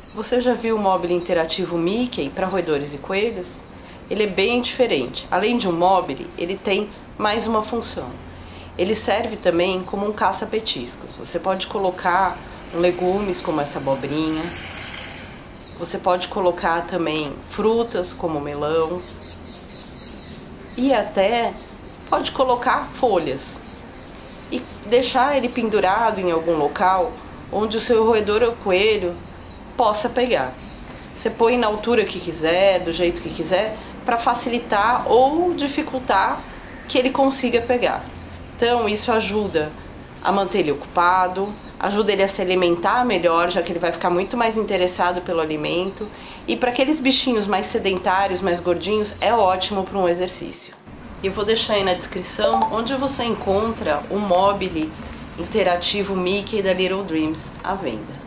Você já viu o móvel interativo Mickey para roedores e coelhos? Ele é bem diferente. Além de um móvel, ele tem mais uma função. Ele serve também como um caça-petiscos. Você pode colocar legumes como essa abobrinha. Você pode colocar também frutas como melão. E até pode colocar folhas. E deixar ele pendurado em algum local onde o seu roedor ou coelho possa pegar. Você põe na altura que quiser, do jeito que quiser, para facilitar ou dificultar que ele consiga pegar. Então isso ajuda a manter ele ocupado, ajuda ele a se alimentar melhor, já que ele vai ficar muito mais interessado pelo alimento. E para aqueles bichinhos mais sedentários, mais gordinhos, é ótimo para um exercício. Eu vou deixar aí na descrição onde você encontra o móvel interativo Mickey da Little Dreams à venda.